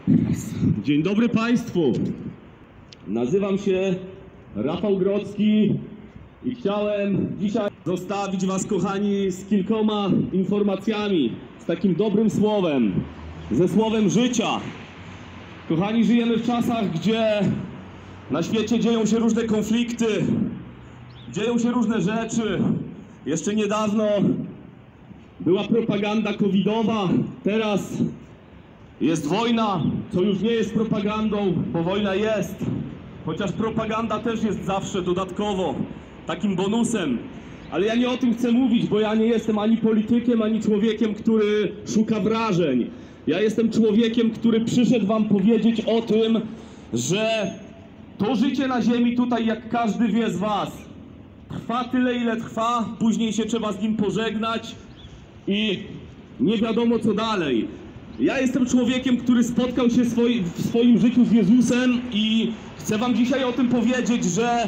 Dzień dobry Państwu. Nazywam się Rafał Grodzki i chciałem dzisiaj zostawić Was, kochani, z kilkoma informacjami, z takim dobrym słowem, ze słowem życia. Kochani, żyjemy w czasach, gdzie na świecie dzieją się różne konflikty, dzieją się różne rzeczy. Jeszcze niedawno była propaganda covidowa, teraz jest wojna, co już nie jest propagandą, bo wojna jest. Chociaż propaganda też jest zawsze dodatkowo takim bonusem. Ale ja nie o tym chcę mówić, bo ja nie jestem ani politykiem, ani człowiekiem, który szuka wrażeń. Ja jestem człowiekiem, który przyszedł Wam powiedzieć o tym, że to życie na ziemi tutaj, jak każdy wie z Was, trwa tyle, ile trwa, później się trzeba z nim pożegnać i nie wiadomo co dalej. Ja jestem człowiekiem, który spotkał się w swoim życiu z Jezusem i chcę Wam dzisiaj o tym powiedzieć, że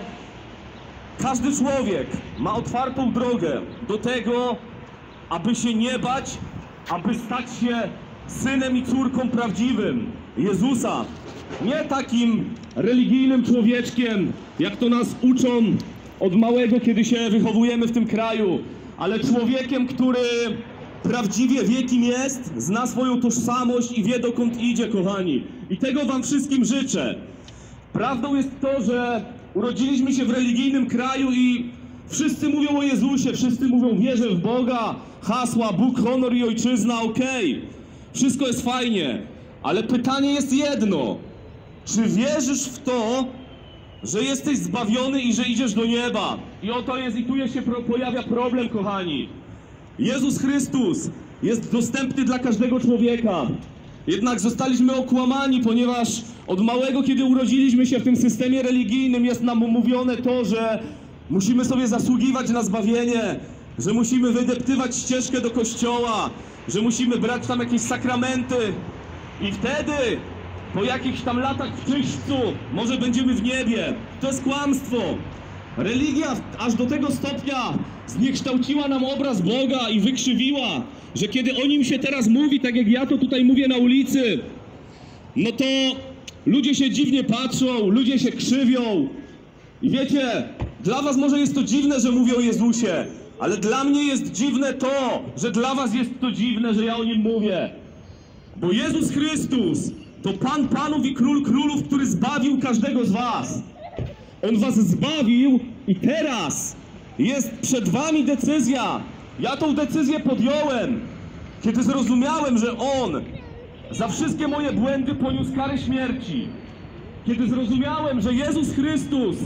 każdy człowiek ma otwartą drogę do tego, aby się nie bać, aby stać się synem i córką prawdziwym Jezusa. Nie takim religijnym człowieczkiem, jak to nas uczą od małego, kiedy się wychowujemy w tym kraju, ale człowiekiem, który prawdziwie wie, kim jest, zna swoją tożsamość i wie, dokąd idzie, kochani. I tego Wam wszystkim życzę. Prawdą jest to, że urodziliśmy się w religijnym kraju i wszyscy mówią o Jezusie, wszyscy mówią, wierzę w Boga, hasła Bóg, honor i ojczyzna, okej. Wszystko jest fajnie, ale pytanie jest jedno. Czy wierzysz w to, że jesteś zbawiony i że idziesz do nieba? I oto jest, i tu się pojawia problem, kochani. Jezus Chrystus jest dostępny dla każdego człowieka. Jednak zostaliśmy okłamani, ponieważ od małego, kiedy urodziliśmy się w tym systemie religijnym, jest nam mówione to, że musimy sobie zasługiwać na zbawienie, że musimy wydeptywać ścieżkę do kościoła, że musimy brać tam jakieś sakramenty i wtedy, po jakichś tam latach w czyśćcu, może będziemy w niebie. To jest kłamstwo. Religia aż do tego stopnia zniekształciła nam obraz Boga i wykrzywiła, że kiedy o Nim się teraz mówi, tak jak ja to tutaj mówię na ulicy, no to ludzie się dziwnie patrzą, ludzie się krzywią. I wiecie, dla Was może jest to dziwne, że mówię o Jezusie, ale dla mnie jest dziwne to, że dla Was jest to dziwne, że ja o Nim mówię. Bo Jezus Chrystus to Pan Panów i Król Królów, który zbawił każdego z Was. On Was zbawił i teraz jest przed Wami decyzja. Ja tą decyzję podjąłem, kiedy zrozumiałem, że On za wszystkie moje błędy poniósł karę śmierci. Kiedy zrozumiałem, że Jezus Chrystus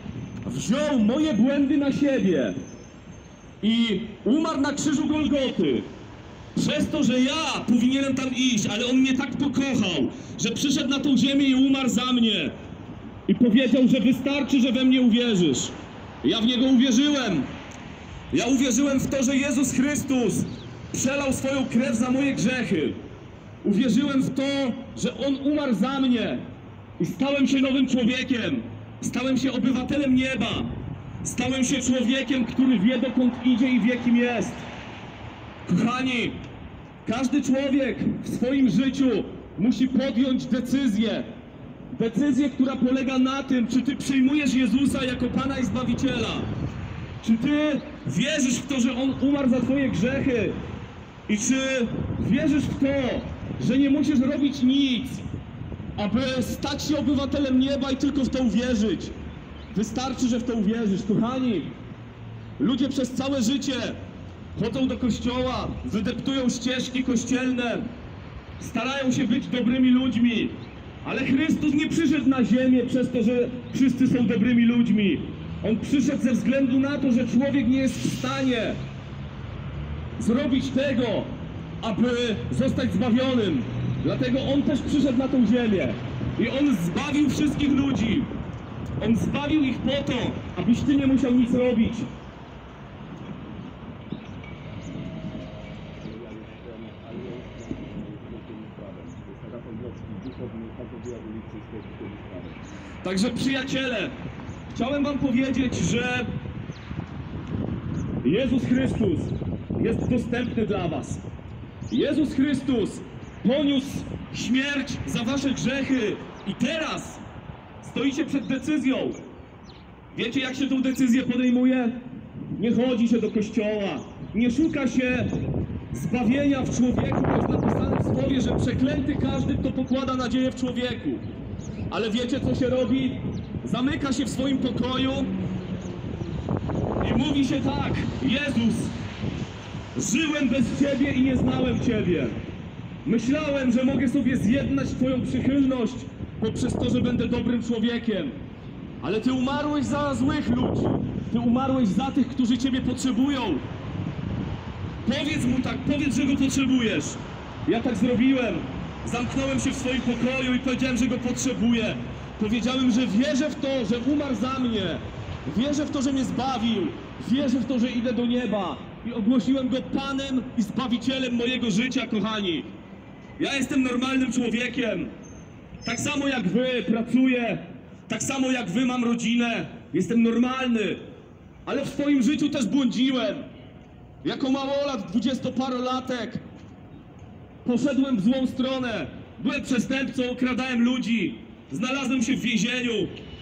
wziął moje błędy na siebie i umarł na krzyżu Golgoty. Przez to, że ja powinienem tam iść, ale On mnie tak pokochał, że przyszedł na tą ziemię i umarł za mnie. I powiedział, że wystarczy, że we mnie uwierzysz. Ja w Niego uwierzyłem. Ja uwierzyłem w to, że Jezus Chrystus przelał swoją krew za moje grzechy. Uwierzyłem w to, że On umarł za mnie. I stałem się nowym człowiekiem. Stałem się obywatelem nieba. Stałem się człowiekiem, który wie, dokąd idzie i wie, kim jest. Kochani, każdy człowiek w swoim życiu musi podjąć decyzję. Decyzję, która polega na tym, czy Ty przyjmujesz Jezusa jako Pana i Zbawiciela. Czy Ty wierzysz w to, że On umarł za Twoje grzechy? I czy wierzysz w to, że nie musisz robić nic, aby stać się obywatelem nieba i tylko w to uwierzyć? Wystarczy, że w to uwierzysz. Kochani, ludzie przez całe życie chodzą do kościoła, wydeptują ścieżki kościelne, starają się być dobrymi ludźmi. Ale Chrystus nie przyszedł na ziemię przez to, że wszyscy są dobrymi ludźmi. On przyszedł ze względu na to, że człowiek nie jest w stanie zrobić tego, aby zostać zbawionym. Dlatego On też przyszedł na tą ziemię. I On zbawił wszystkich ludzi. On zbawił ich po to, abyś Ty nie musiał nic robić. Także przyjaciele, chciałem Wam powiedzieć, że Jezus Chrystus jest dostępny dla Was. Jezus Chrystus poniósł śmierć za wasze grzechy i teraz stoicie przed decyzją. Wiecie, jak się tą decyzję podejmuje? Nie chodzi się do kościoła, nie szuka się zbawienia w człowieku, bo jest napisane w słowie, że przeklęty każdy, kto pokłada nadzieję w człowieku. Ale wiecie, co się robi? Zamyka się w swoim pokoju i mówi się tak: Jezus, żyłem bez Ciebie i nie znałem Ciebie. Myślałem, że mogę sobie zjednać Twoją przychylność poprzez to, że będę dobrym człowiekiem. Ale Ty umarłeś za złych ludzi. Ty umarłeś za tych, którzy Ciebie potrzebują. Powiedz mu tak, powiedz, że Go potrzebujesz. Ja tak zrobiłem. Zamknąłem się w swoim pokoju i powiedziałem, że Go potrzebuję. Powiedziałem, że wierzę w to, że umarł za mnie. Wierzę w to, że mnie zbawił. Wierzę w to, że idę do nieba. I ogłosiłem Go Panem i Zbawicielem mojego życia, kochani. Ja jestem normalnym człowiekiem. Tak samo jak Wy pracuję. Tak samo jak Wy mam rodzinę. Jestem normalny. Ale w swoim życiu też błądziłem. Jako małolat, 20-parolatek, poszedłem w złą stronę. Byłem przestępcą, okradałem ludzi. Znalazłem się w więzieniu.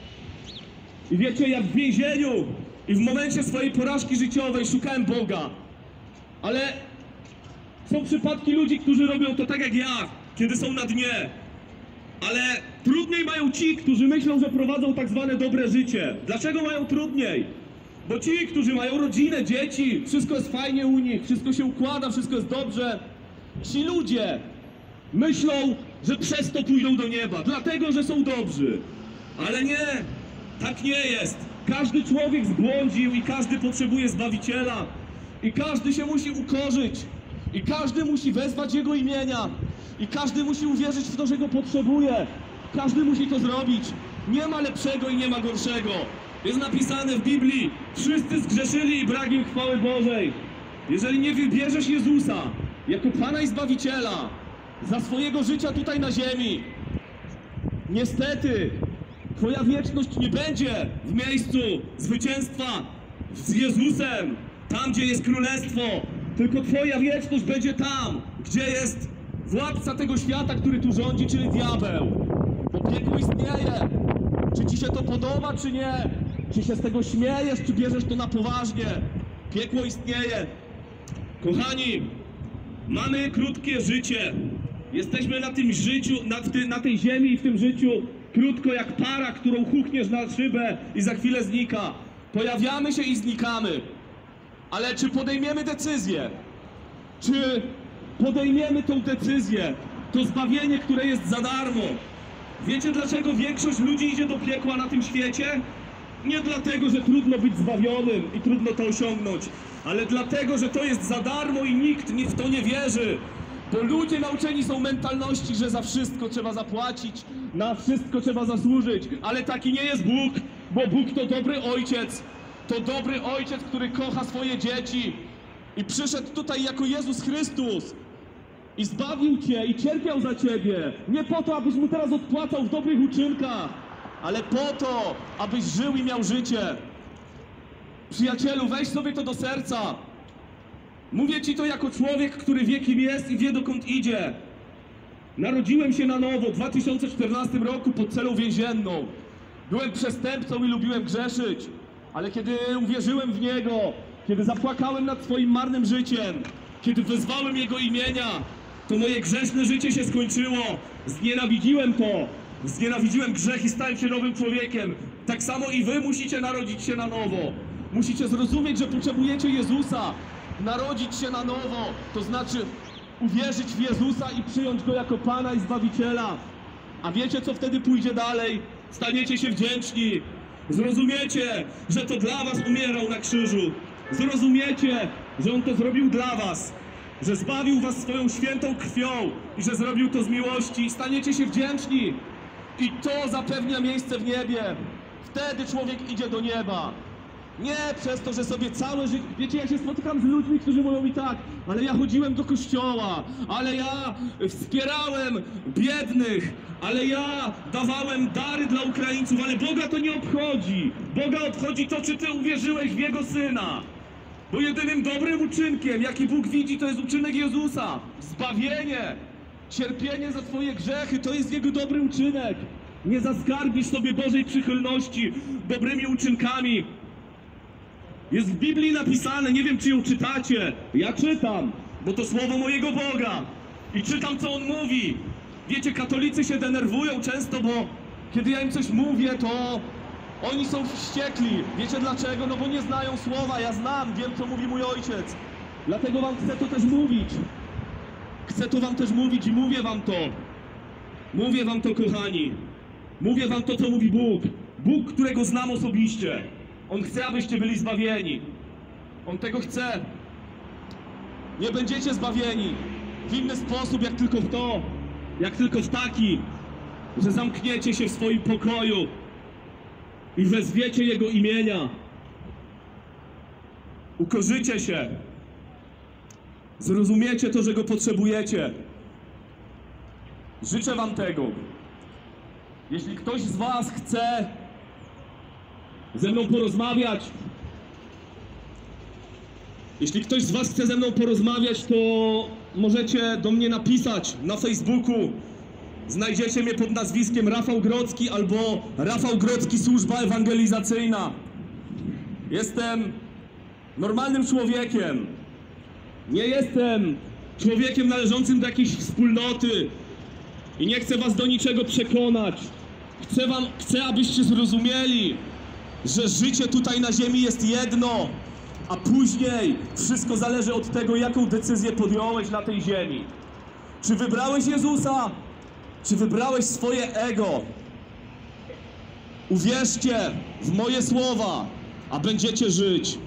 I wiecie, jak w więzieniu i w momencie swojej porażki życiowej szukałem Boga. Ale są przypadki ludzi, którzy robią to tak jak ja, kiedy są na dnie. Ale trudniej mają ci, którzy myślą, że prowadzą tak zwane dobre życie. Dlaczego mają trudniej? Bo ci, którzy mają rodzinę, dzieci, wszystko jest fajnie u nich, wszystko się układa, wszystko jest dobrze. Ci ludzie myślą, że przez to pójdą do nieba, dlatego, że są dobrzy. Ale nie, tak nie jest. Każdy człowiek zbłądził i każdy potrzebuje Zbawiciela. I każdy się musi ukorzyć. I każdy musi wezwać Jego imienia. I każdy musi uwierzyć w to, że Go potrzebuje. Każdy musi to zrobić. Nie ma lepszego i nie ma gorszego. Jest napisane w Biblii: wszyscy zgrzeszyli i brak im chwały Bożej. Jeżeli nie wybierzesz Jezusa jako Pana i Zbawiciela za swojego życia tutaj na ziemi, niestety Twoja wieczność nie będzie w miejscu zwycięstwa z Jezusem, tam gdzie jest królestwo, tylko Twoja wieczność będzie tam, gdzie jest władca tego świata, który tu rządzi, czyli diabeł. Bo piekło istnieje. Czy Ci się to podoba, czy nie? Czy się z tego śmiejesz, czy bierzesz to na poważnie? Piekło istnieje. Kochani, mamy krótkie życie. Jesteśmy na tym życiu, na tej ziemi i w tym życiu krótko jak para, którą huchniesz na szybę i za chwilę znika. Pojawiamy się i znikamy. Ale czy podejmiemy decyzję? Czy podejmiemy tą decyzję? To zbawienie, które jest za darmo. Wiecie, dlaczego większość ludzi idzie do piekła na tym świecie? Nie dlatego, że trudno być zbawionym i trudno to osiągnąć, ale dlatego, że to jest za darmo i nikt w to nie wierzy. Bo ludzie nauczeni są mentalności, że za wszystko trzeba zapłacić, na wszystko trzeba zasłużyć. Ale taki nie jest Bóg, bo Bóg to dobry ojciec. To dobry ojciec, który kocha swoje dzieci i przyszedł tutaj jako Jezus Chrystus i zbawił Cię i cierpiał za Ciebie. Nie po to, abyś Mu teraz odpłacał w dobrych uczynkach, ale po to, abyś żył i miał życie. Przyjacielu, weź sobie to do serca. Mówię Ci to jako człowiek, który wie, kim jest i wie, dokąd idzie. Narodziłem się na nowo w 2014 roku pod celą więzienną. Byłem przestępcą i lubiłem grzeszyć, ale kiedy uwierzyłem w Niego, kiedy zapłakałem nad swoim marnym życiem, kiedy wezwałem Jego imienia, to moje grzeszne życie się skończyło. Znienawidziłem to. Znienawidziłem grzech i stałem się nowym człowiekiem. Tak samo i Wy musicie narodzić się na nowo. Musicie zrozumieć, że potrzebujecie Jezusa. Narodzić się na nowo, to znaczy uwierzyć w Jezusa i przyjąć Go jako Pana i Zbawiciela. A wiecie, co wtedy pójdzie dalej? Staniecie się wdzięczni. Zrozumiecie, że to dla Was umierał na krzyżu. Zrozumiecie, że On to zrobił dla Was. Że zbawił Was swoją świętą krwią i że zrobił to z miłości. I staniecie się wdzięczni. I to zapewnia miejsce w niebie. Wtedy człowiek idzie do nieba. Nie przez to, że sobie całe życie... Wiecie, ja się spotykam z ludźmi, którzy mówią mi tak: ale ja chodziłem do kościoła, ale ja wspierałem biednych, ale ja dawałem dary dla Ukraińców, ale Boga to nie obchodzi. Boga obchodzi to, czy Ty uwierzyłeś w Jego Syna. Bo jedynym dobrym uczynkiem, jaki Bóg widzi, to jest uczynek Jezusa. Zbawienie. Cierpienie za twoje grzechy to jest jego dobry uczynek. Nie zaskarbisz sobie Bożej przychylności dobrymi uczynkami. Jest w Biblii napisane, nie wiem czy ją czytacie. Ja czytam, bo to słowo mojego Boga. I czytam, co On mówi. Wiecie, katolicy się denerwują często, bo kiedy ja im coś mówię, to oni są wściekli. Wiecie dlaczego? No bo nie znają słowa. Ja znam, wiem, co mówi mój ojciec. Dlatego wam chcę to też mówić. Chcę to wam też mówić i mówię wam to. Mówię wam to, kochani. Mówię wam to, co mówi Bóg. Bóg, którego znam osobiście. On chce, abyście byli zbawieni. On tego chce. Nie będziecie zbawieni w inny sposób, jak tylko w to. Jak tylko w taki, że zamkniecie się w swoim pokoju i wezwiecie Jego imienia. Ukorzycie się. Zrozumiecie to, że Go potrzebujecie. Życzę wam tego. Jeśli ktoś z was chce ze mną porozmawiać, to możecie do mnie napisać na Facebooku. Znajdziecie mnie pod nazwiskiem Rafał Grodzki albo Rafał Grodzki Służba Ewangelizacyjna. Jestem normalnym człowiekiem. Nie jestem człowiekiem należącym do jakiejś wspólnoty i nie chcę was do niczego przekonać. Chcę, abyście zrozumieli, że życie tutaj na ziemi jest jedno, a później wszystko zależy od tego, jaką decyzję podjąłeś na tej ziemi. Czy wybrałeś Jezusa, czy wybrałeś swoje ego? Uwierzcie w moje słowa, a będziecie żyć.